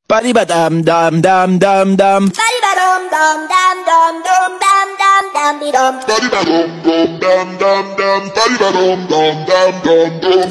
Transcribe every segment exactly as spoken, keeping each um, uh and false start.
Ba-di-ba-dum dum dum dum dum. Ba-di-ba-dum dum dum dum dum dum dum dum dum. Ba-di-ba-dum dum dum dum dum. Ba-di-ba-dum dum dum dum dum.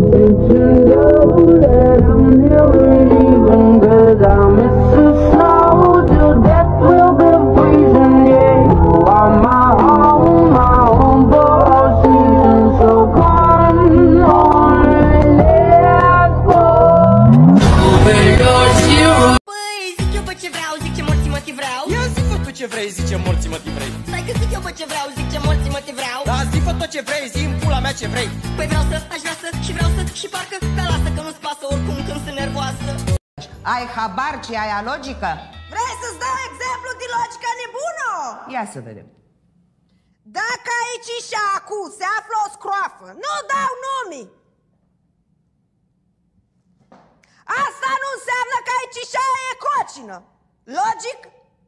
Ce vrei, zice morții-mă ti vrei. Stai că zic eu bă ce vreau, zice morții-mă te vreau. Da, zi fă tot ce vrei, zi-mi pula mea ce vrei. Păi vreau să, aș vrea să, și vreau să, și parcă ca lasă că nu-ți pasă oricum când sunt nervoasă. Ai habar ce e aia logică? Vrei să-ți dau exemplu din logica nebună? Ia să vedem. Dacă aici și acum se află o scroafă, nu dau nume. Asta nu înseamnă că aici și aia e cocină. Logic?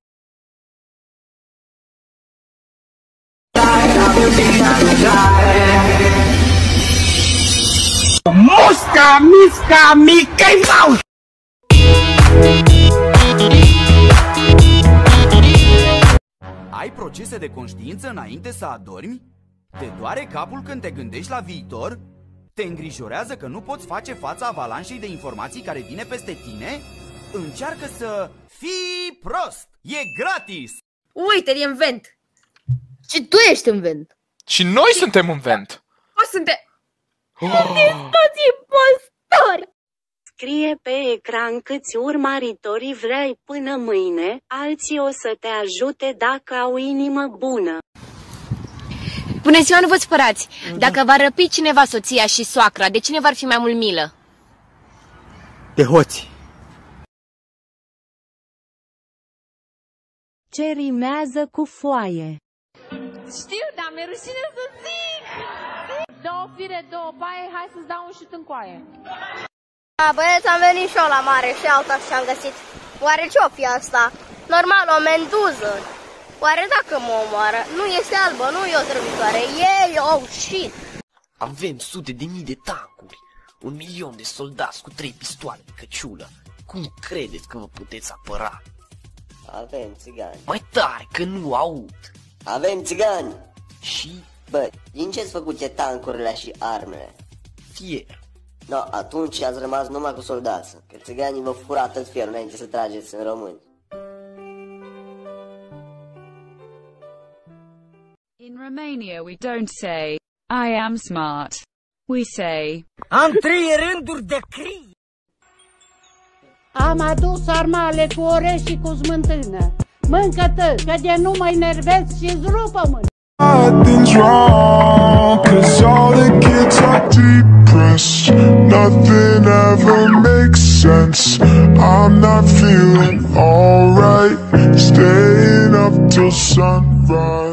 Musca, misca, Mickey Mouse! Ai procese de conștiință înainte să adormi? Te doare capul când te gândești la viitor? Te îngrijorează că nu poți face fața avalanșei de informații care vine peste tine? Încearcă să fii prost! E gratis! Uite, e în vent! Și tu ești în vent! Și noi suntem în vent! O, suntem... Sunteți toți impostori! Scrie pe ecran câți urmăritori vrei până mâine, alții o să te ajute dacă au inimă bună. Bună ziua, nu vă spărați! Dacă va răpi cineva soția și soacra, de cine v-ar fi mai mult milă? De hoți! Ce rimează cu foaie? Știu, dar mi-e rușine să zic! Două fire, două paie, hai să-ți dau un șut în coaie. Da, băieți, am venit și eu la mare și alta și-am găsit. Oare ce-o fi asta? Normal, o menduză. Oare dacă mă omoară, nu este albă, nu e o trăvitoare, e oh shit! Avem sute de mii de tancuri, un milion de soldați cu trei pistoale de căciulă. Cum credeți că vă puteți apăra? Avem țigani. Mai tare, că nu aud. Avem țigani. Și? Bă, din ce-ți făcute tancurile și armele? Fier. No, atunci ați rămas numai cu soldați, că țiganii vă fură atât fier înainte să trageți în români. In Romania we don't say, I am smart. We say, am trei rânduri de crii. Am adus armale cu orez și cu smântână. Mâncă-te, că de nu mă enervezi și-ți rupă mâna. Nothing's wrong, cause all the kids are depressed. Nothing ever makes sense. I'm not feeling alright, staying up till sunrise.